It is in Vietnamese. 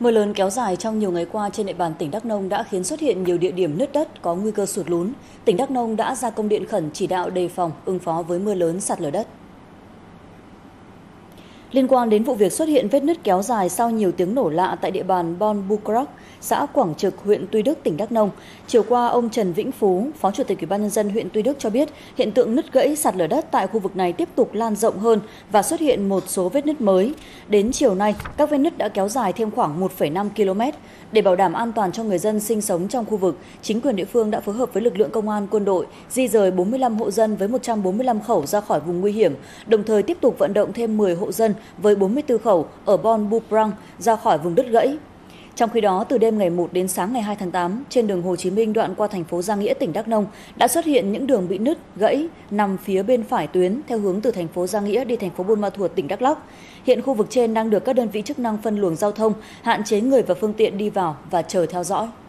Mưa lớn kéo dài trong nhiều ngày qua trên địa bàn tỉnh Đắk Nông đã khiến xuất hiện nhiều địa điểm nứt đất có nguy cơ sụt lún. Tỉnh Đắk Nông đã ra công điện khẩn chỉ đạo đề phòng ứng phó với mưa lớn sạt lở đất. Liên quan đến vụ việc xuất hiện vết nứt kéo dài sau nhiều tiếng nổ lạ tại địa bàn Bon Bucrac, xã Quảng Trực, huyện Tuy Đức, tỉnh Đắk Nông, chiều qua ông Trần Vĩnh Phú, Phó Chủ tịch Ủy ban nhân dân huyện Tuy Đức cho biết, hiện tượng nứt gãy sạt lở đất tại khu vực này tiếp tục lan rộng hơn và xuất hiện một số vết nứt mới. Đến chiều nay, các vết nứt đã kéo dài thêm khoảng 1,5 km. Để bảo đảm an toàn cho người dân sinh sống trong khu vực, chính quyền địa phương đã phối hợp với lực lượng công an, quân đội di rời 45 hộ dân với 145 khẩu ra khỏi vùng nguy hiểm, đồng thời tiếp tục vận động thêm 10 hộ dân với 44 khẩu ở Bon Buprang ra khỏi vùng đứt gãy. Trong khi đó, từ đêm ngày 1 đến sáng ngày 2 tháng 8, trên đường Hồ Chí Minh đoạn qua thành phố Gia Nghĩa, tỉnh Đắk Nông đã xuất hiện những đường bị nứt, gãy nằm phía bên phải tuyến theo hướng từ thành phố Gia Nghĩa đi thành phố Buôn Ma Thuột, tỉnh Đắk Lắk. Hiện khu vực trên đang được các đơn vị chức năng phân luồng giao thông, hạn chế người và phương tiện đi vào và chờ theo dõi.